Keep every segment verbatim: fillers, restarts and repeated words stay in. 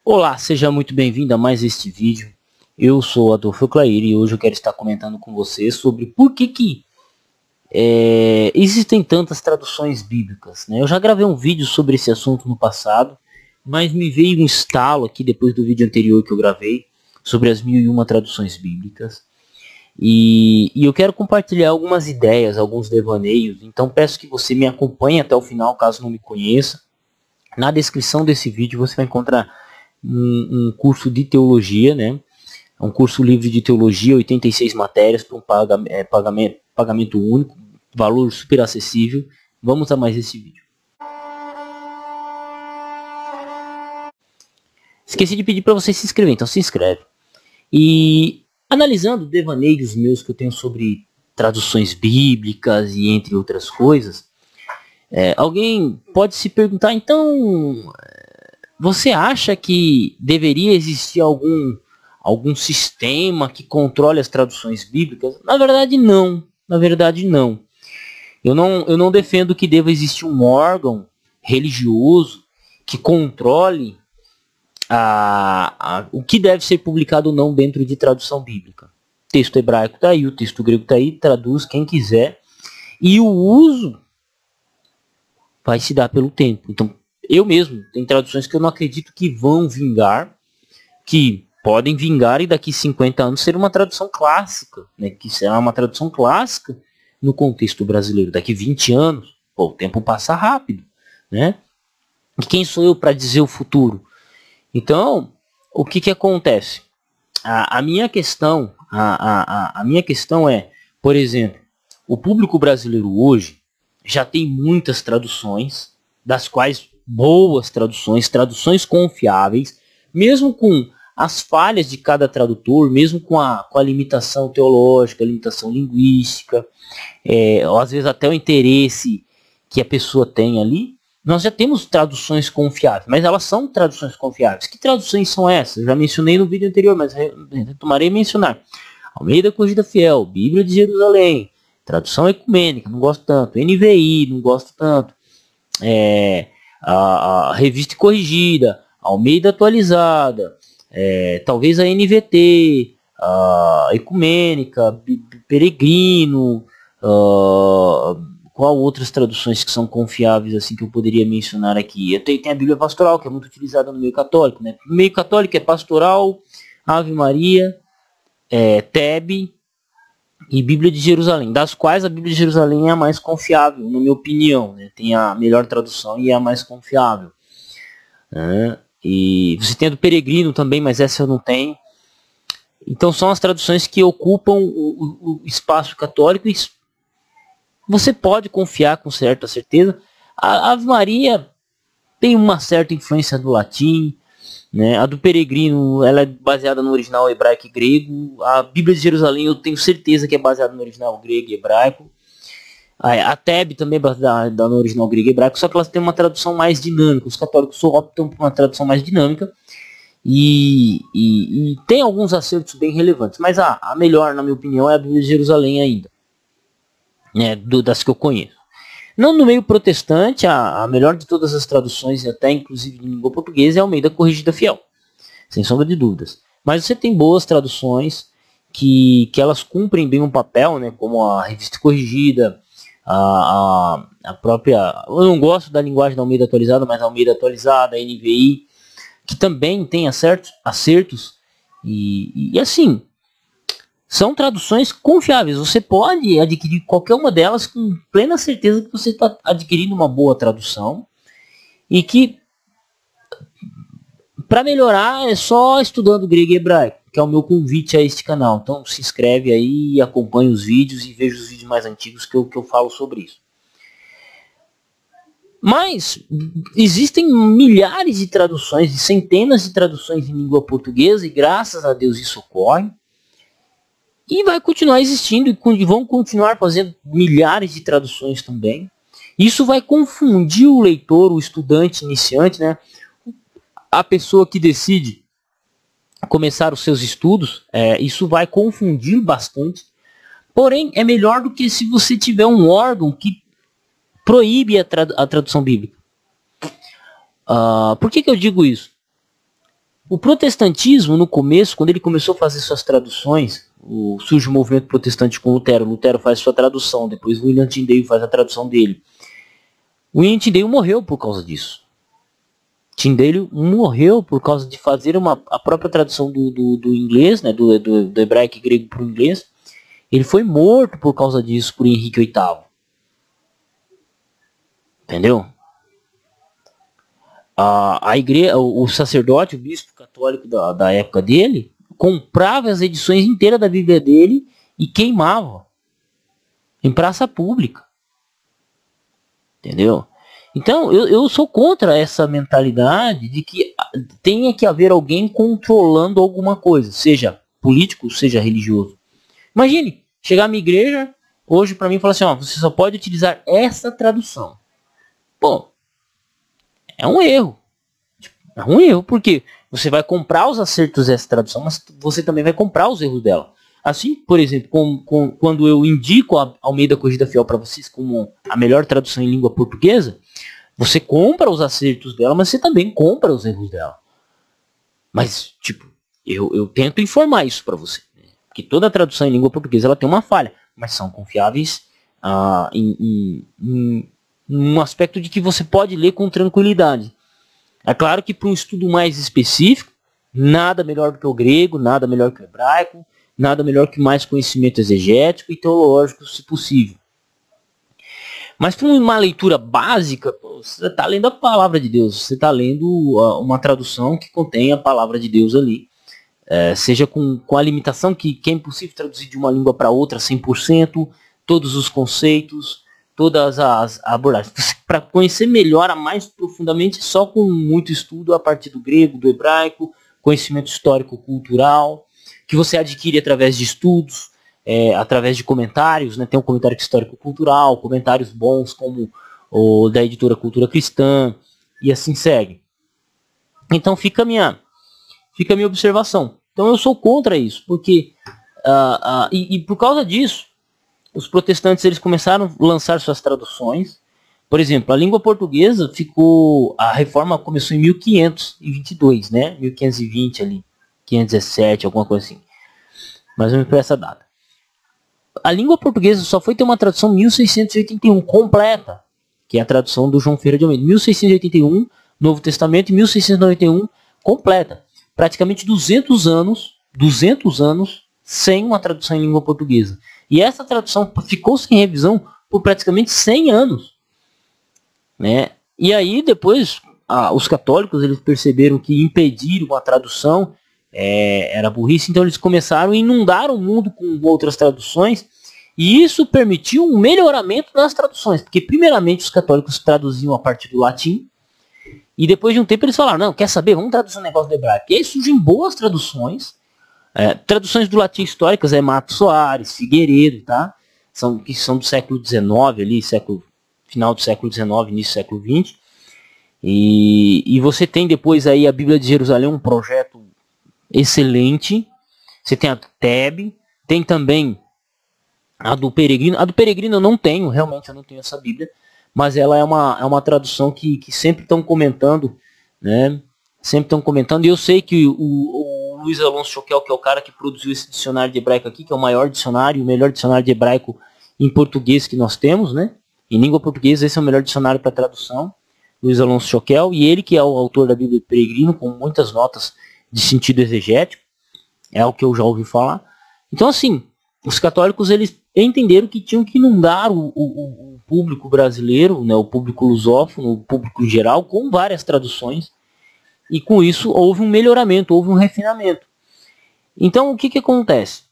Olá, seja muito bem-vindo a mais este vídeo. Eu sou Adolfo Clair e hoje eu quero estar comentando com você sobre por que que é, existem tantas traduções bíblicas, né? Eu já gravei um vídeo sobre esse assunto no passado, mas me veio um estalo aqui depois do vídeo anterior que eu gravei sobre as mil e uma traduções bíblicas. E, e eu quero compartilhar algumas ideias, alguns devaneios, então peço que você me acompanhe até o final, caso não me conheça. Na descrição desse vídeo você vai encontrar um, um curso de teologia, né? Um curso livre de teologia, oitenta e seis matérias para um paga, é, pagamento, pagamento único, valor super acessível. Vamos a mais esse vídeo. Esqueci de pedir para você se inscrever, então se inscreve. E analisando devaneios meus que eu tenho sobre traduções bíblicas e entre outras coisas, é, alguém pode se perguntar, então, você acha que deveria existir algum, algum sistema que controle as traduções bíblicas? Na verdade, não. Na verdade, não. Eu não, eu não defendo que deva existir um órgão religioso que controle a, a, o que deve ser publicado ou não dentro de tradução bíblica. O texto hebraico está aí, o texto grego está aí, traduz quem quiser. E o uso vai se dar pelo tempo. Então, eu mesmo, tem traduções que eu não acredito que vão vingar, que podem vingar e daqui cinquenta anos ser uma tradução clássica, né? Que será uma tradução clássica no contexto brasileiro. Daqui vinte anos, pô, o tempo passa rápido, né? E quem sou eu para dizer o futuro? Então, o que que acontece? A, a minha questão, a, a, a minha questão é, por exemplo, o público brasileiro hoje já tem muitas traduções, das quais boas traduções, traduções confiáveis, mesmo com as falhas de cada tradutor, mesmo com a, com a limitação teológica, a limitação linguística, é, ou às vezes até o interesse que a pessoa tem ali, nós já temos traduções confiáveis, mas elas são traduções confiáveis. Que traduções são essas? Eu já mencionei no vídeo anterior, mas retomarei a mencionar. Almeida Corrigida Fiel, Bíblia de Jerusalém, tradução ecumênica, não gosto tanto. N V I, não gosto tanto. É, a, a Revista Corrigida, Almeida Atualizada, é, talvez a N V T, a Ecumênica, Peregrino, a, qual outras traduções que são confiáveis assim que eu poderia mencionar aqui? Eu tenho, tem a Bíblia Pastoral, que é muito utilizada no meio católico, né? No meio católico é Pastoral, Ave Maria, é, Tebe e Bíblia de Jerusalém, das quais a Bíblia de Jerusalém é a mais confiável, na minha opinião, né? Tem a melhor tradução e é a mais confiável, né? E você tem a do Peregrino também, mas essa eu não tenho. Então são as traduções que ocupam o, o, o espaço católico e você pode confiar com certa certeza. A Ave Maria tem uma certa influência do latim, né? A do Peregrino, ela é baseada no original hebraico e grego. A Bíblia de Jerusalém eu tenho certeza que é baseada no original grego e hebraico. A Tebe também é baseada no original grego e hebraico, só que elas têm uma tradução mais dinâmica. Os católicos optam por uma tradução mais dinâmica e, e, e tem alguns acertos bem relevantes. Mas a, a melhor, na minha opinião, é a Bíblia de Jerusalém ainda, né, do, das que eu conheço. Não no meio protestante, a, a melhor de todas as traduções, até inclusive em língua portuguesa, é a Almeida Corrigida Fiel, sem sombra de dúvidas. Mas você tem boas traduções que, que elas cumprem bem um papel, né, como a Revista Corrigida, a, a, a própria... Eu não gosto da linguagem da Almeida Atualizada, mas a Almeida Atualizada, a N V I, que também tem acertos, acertos e, e assim... São traduções confiáveis. Você pode adquirir qualquer uma delas com plena certeza que você está adquirindo uma boa tradução. E que, para melhorar, é só estudando grego e hebraico, que é o meu convite a este canal. Então se inscreve aí, acompanhe os vídeos e veja os vídeos mais antigos que eu, que eu falo sobre isso. Mas existem milhares de traduções, centenas de traduções em língua portuguesa, e graças a Deus isso ocorre. E vai continuar existindo e vão continuar fazendo milhares de traduções também. Isso vai confundir o leitor, o estudante iniciante, né? A pessoa que decide começar os seus estudos. É, isso vai confundir bastante. Porém, é melhor do que se você tiver um órgão que proíbe a, trad a tradução bíblica. Uh, por que, que eu digo isso? O protestantismo, no começo, quando ele começou a fazer suas traduções, o, surge o movimento protestante com Lutero. Lutero faz sua tradução, depois William Tyndale faz a tradução dele. William Tyndale morreu por causa disso. Tyndale morreu por causa de fazer uma, a própria tradução do, do, do inglês, né, do, do, do hebraico e grego para o inglês. Ele foi morto por causa disso por Henrique oitavo. Entendeu? A, a igreja, o, o sacerdote, o bispo católico da, da época dele, comprava as edições inteiras da Bíblia dele e queimava em praça pública. Entendeu? Então, eu, eu sou contra essa mentalidade de que tenha que haver alguém controlando alguma coisa, seja político, seja religioso. Imagine, chegar à minha igreja hoje para mim e falar assim, ó, você só pode utilizar essa tradução. Bom, é um erro. É um erro, porque você vai comprar os acertos dessa tradução, mas você também vai comprar os erros dela. Assim, por exemplo, com, com, quando eu indico a Almeida Corrigida Fiel para vocês como a melhor tradução em língua portuguesa, você compra os acertos dela, mas você também compra os erros dela. Mas, tipo, eu, eu tento informar isso para você. Né? Que toda tradução em língua portuguesa ela tem uma falha, mas são confiáveis ah, em, em, em um aspecto de que você pode ler com tranquilidade. É claro que para um estudo mais específico, nada melhor do que o grego, nada melhor que o hebraico, nada melhor que mais conhecimento exegético e teológico, se possível. Mas para uma leitura básica, pô, você está lendo a palavra de Deus, você está lendo uma tradução que contém a palavra de Deus ali. É, seja com, com a limitação que, que é impossível traduzir de uma língua para outra cem por cento, todos os conceitos, todas as abordagens. Para conhecer melhor, mais profundamente, só com muito estudo a partir do grego, do hebraico, conhecimento histórico-cultural, que você adquire através de estudos, é, através de comentários, né? Tem um comentário histórico-cultural, comentários bons como o da editora Cultura Cristã, e assim segue. Então fica a minha, fica a minha observação. Então eu sou contra isso, porque uh, uh, e, e por causa disso, os protestantes eles começaram a lançar suas traduções. Por exemplo, a língua portuguesa ficou, a reforma começou em mil quinhentos e vinte e dois, né? mil quinhentos e vinte ali, quinhentos e dezessete, alguma coisa assim. Mais ou menos por essa data. A língua portuguesa só foi ter uma tradução em mil seiscentos e oitenta e um completa, que é a tradução do João Ferreira de Almeida. mil seiscentos e oitenta e um, Novo Testamento, e mil seiscentos e noventa e um, completa. Praticamente duzentos anos, duzentos anos sem uma tradução em língua portuguesa. E essa tradução ficou sem revisão por praticamente cem anos. Né? E aí depois ah, os católicos eles perceberam que impedir uma tradução é, era burrice, então eles começaram a inundar o mundo com outras traduções, e isso permitiu um melhoramento das traduções, porque primeiramente os católicos traduziam a partir do latim, e depois de um tempo eles falaram, não, quer saber, vamos traduzir um negócio do hebraico. E aí surgem boas traduções, é, traduções do latim históricas, é Mato Soares, Figueiredo, tá? São, que são do século dezenove, ali, século, final do século dezenove, início do século vinte. E, e você tem depois aí a Bíblia de Jerusalém, um projeto excelente. Você tem a Teb, tem também a do Peregrino. A do Peregrino eu não tenho, realmente eu não tenho essa Bíblia, mas ela é uma, é uma tradução que, que sempre estão comentando, né? Sempre estão comentando, e eu sei que o, o, o Luiz Alonso Choquel, que é o cara que produziu esse dicionário de hebraico aqui, que é o maior dicionário, o melhor dicionário de hebraico em português que nós temos, né? Em língua portuguesa, esse é o melhor dicionário para tradução, Luiz Alonso Choquel, e ele que é o autor da Bíblia do Peregrino, com muitas notas de sentido exegético, é o que eu já ouvi falar. Então, assim, os católicos eles entenderam que tinham que inundar o, o, o público brasileiro, né, o público lusófono, o público em geral, com várias traduções, e com isso houve um melhoramento, houve um refinamento. Então, o que, que acontece?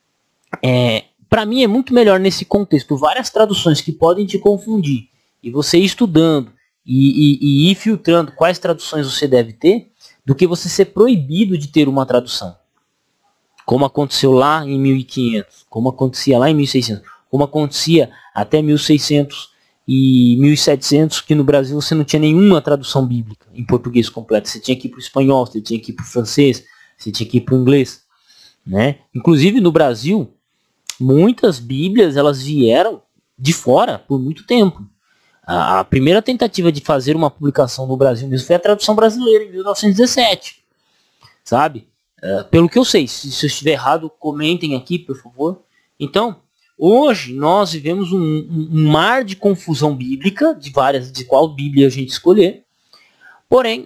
É, para mim é muito melhor nesse contexto, várias traduções que podem te confundir, e você ir estudando, e, e, e ir filtrando quais traduções você deve ter, do que você ser proibido de ter uma tradução. Como aconteceu lá em mil e quinhentos, como acontecia lá em mil e seiscentos, como acontecia até mil e seiscentos e mil e setecentos, que no Brasil você não tinha nenhuma tradução bíblica em português completo. Você tinha que ir para o espanhol, você tinha que ir para o francês, você tinha que ir para o inglês. Né? Inclusive no Brasil, muitas bíblias elas vieram de fora por muito tempo. A, a primeira tentativa de fazer uma publicação no Brasil mesmo foi a tradução brasileira em mil novecentos e dezessete. sabe? Uh, pelo que eu sei, se, se eu estiver errado, comentem aqui, por favor. Então, hoje nós vivemos um, um, um mar de confusão bíblica, de várias, de qual Bíblia a gente escolher. Porém,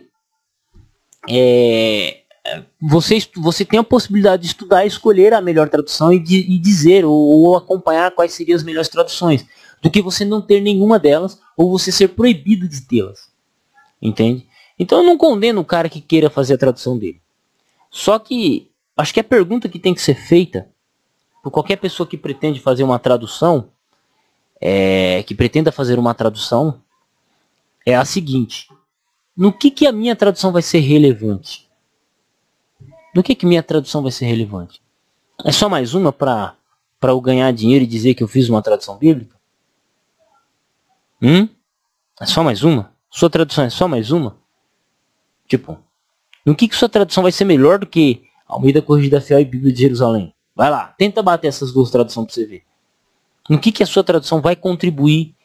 é, você, você tem a possibilidade de estudar e escolher a melhor tradução e, de, e dizer ou, ou acompanhar quais seriam as melhores traduções, do que você não ter nenhuma delas ou você ser proibido de tê-las. Entende? Então eu não condeno o cara que queira fazer a tradução dele. Só que acho que a pergunta que tem que ser feita por qualquer pessoa que pretende fazer uma tradução, é, que pretenda fazer uma tradução, é a seguinte: no que que a minha tradução vai ser relevante? No que que minha tradução vai ser relevante? É só mais uma para para eu ganhar dinheiro e dizer que eu fiz uma tradução bíblica? Hum? É só mais uma? Sua tradução é só mais uma? Tipo, no que que sua tradução vai ser melhor do que Almeida Corrigida Fiel e Bíblia de Jerusalém? Vai lá, tenta bater essas duas traduções para você ver. No que que a sua tradução vai contribuir?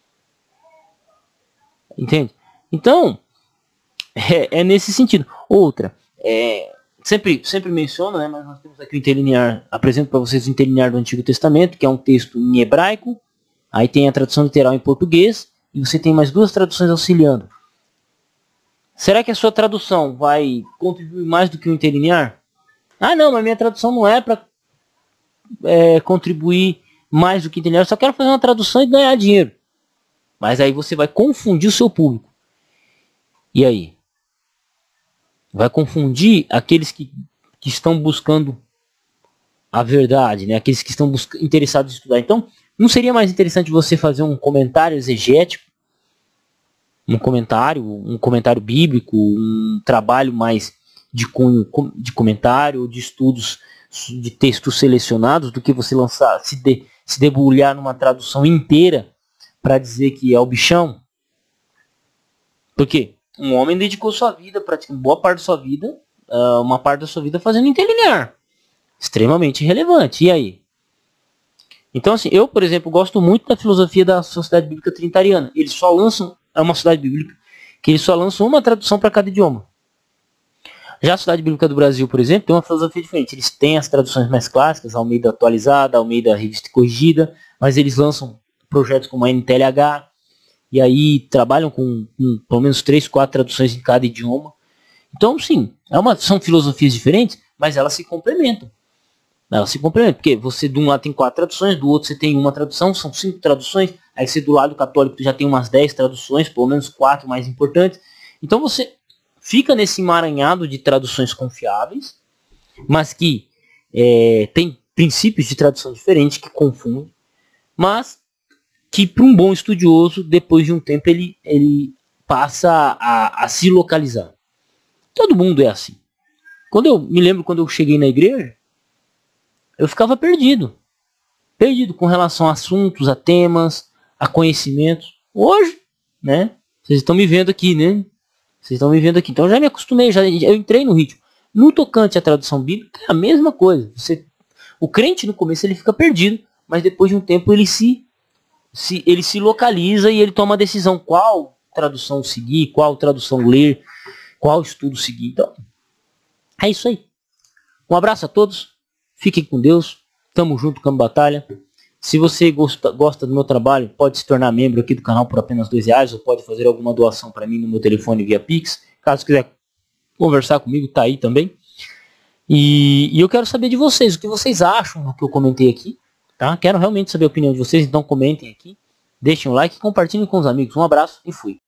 Entende? Então, é, é nesse sentido. Outra, é, sempre, sempre menciono, né, mas nós temos aqui o interlinear, apresento para vocês o interlinear do Antigo Testamento, que é um texto em hebraico, aí tem a tradução literal em português, e você tem mais duas traduções auxiliando. Será que a sua tradução vai contribuir mais do que o interlinear? Ah não, mas minha tradução não é para é, contribuir mais do que o interlinear, eu só quero fazer uma tradução e ganhar dinheiro. Mas aí você vai confundir o seu público. E aí? Vai confundir aqueles que, que estão buscando a verdade, né? Aqueles que estão interessados em estudar. Então, não seria mais interessante você fazer um comentário exegético, um comentário, um comentário bíblico, um trabalho mais de cunho de comentário, de estudos de textos selecionados, do que você lançar, se, de, se debulhar numa tradução inteira para dizer que é o bichão? Porque um homem dedicou sua vida, praticamente boa parte da sua vida, uh, uma parte da sua vida fazendo interlinear. Extremamente relevante. E aí? Então, assim, eu, por exemplo, gosto muito da filosofia da Sociedade Bíblica Trinitariana. Eles só lançam, é uma sociedade bíblica, que eles só lançam uma tradução para cada idioma. Já a Sociedade Bíblica do Brasil, por exemplo, tem uma filosofia diferente. Eles têm as traduções mais clássicas, Almeida atualizada, Almeida revista corrigida, mas eles lançam projetos como a N T L H, e aí trabalham com, com pelo menos três, quatro traduções em cada idioma. Então, sim, é uma, são filosofias diferentes, mas elas se complementam. Elas se complementam, porque você de um lado tem quatro traduções, do outro você tem uma tradução, são cinco traduções, aí você do lado católico já tem umas dez traduções, pelo menos quatro mais importantes. Então você fica nesse emaranhado de traduções confiáveis, mas que é, tem princípios de tradução diferentes que confundem, mas que para um bom estudioso, depois de um tempo, ele, ele passa a, a se localizar. Todo mundo é assim. Quando eu me lembro quando eu cheguei na igreja, eu ficava perdido. Perdido com relação a assuntos, a temas, a conhecimentos. Hoje, né? Vocês estão me vendo aqui, né? Vocês estão me vendo aqui. Então eu já me acostumei, já, eu entrei no ritmo. No tocante à tradução bíblica, é a mesma coisa. Você, o crente no começo ele fica perdido, mas depois de um tempo ele se, se, ele se localiza e ele toma a decisão qual tradução seguir, qual tradução ler, qual estudo seguir. Então, é isso aí. Um abraço a todos. Fiquem com Deus. Tamo junto, Campo Batalha. Se você gosta, gosta do meu trabalho, pode se tornar membro aqui do canal por apenas dois reais, ou pode fazer alguma doação para mim no meu telefone via Pix. Caso quiser conversar comigo, tá aí também. E, e eu quero saber de vocês, o que vocês acham do que eu comentei aqui. Tá? Quero realmente saber a opinião de vocês, então comentem aqui. Deixem um like e compartilhem com os amigos. Um abraço e fui.